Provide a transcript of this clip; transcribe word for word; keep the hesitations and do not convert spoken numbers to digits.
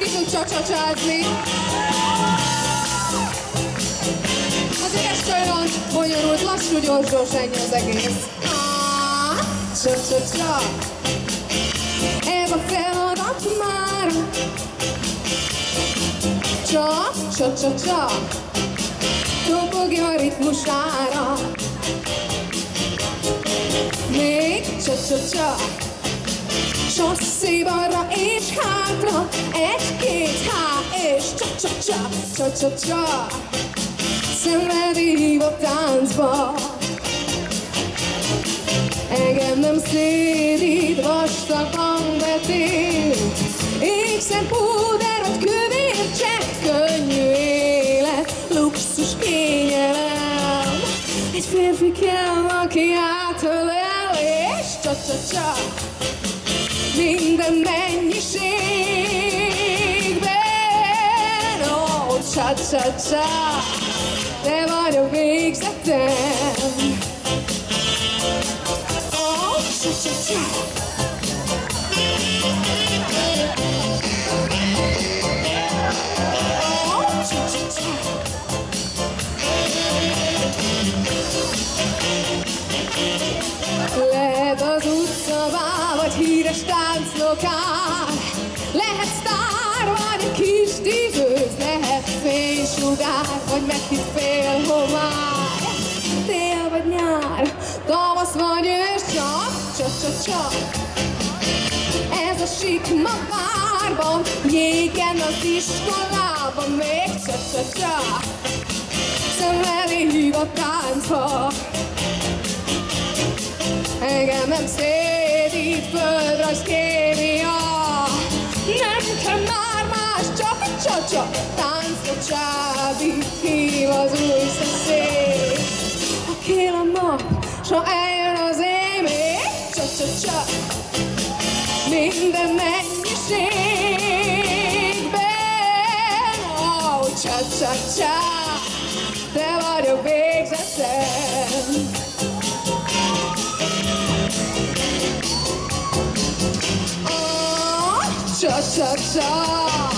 ki tud csacsacsázni. Azért ez sajnos bonyolult, lassú, gyors, gyors, ennyi az egész. Csa-csa-csa, ez a feladat már. Csa-csa-csa-csa, dobogja a ritmusára. Még csa-csa-csa, sasszé balra és hátra, egy-két há és csa-csa-csa, csa-csa-csa, szemed hív a táncba. Engem nem szédít, vastagon betét, ékszer, púder vagy kövér csekk, könnyű élet, luxus, kényelem. Egy férfi kell, aki átölel, és csa-csa-csa, minden mennyiségben. Ó, csa-csa-csa, te vagy a végzetem. Ó, csa-csa-csa. Ó, csa-csa-csa. Lehet az utcavá, vagy híres tánclokál, lehet sztár, vagy egy kis tűzőz, lehet fénysugár, vagy meghitt fél homály. Tél vagy nyár, tavasz vagy ősz, csak csa-csa-csa. Ez a sik ma várban, jégen az iskolában, még csa-csa-csa, szem elé hív a táncba. Engem nem szédít, földrajz, kémia, nem kell már más, csak a csa-csa, táncra csábít, hív az új szeszély. Ha kél a nap, s ha eljön az én, még csa-csa-csa, minden mennyiségben. Ó, csa-csa-csa, te vagy a végzetem. Cha-cha-cha.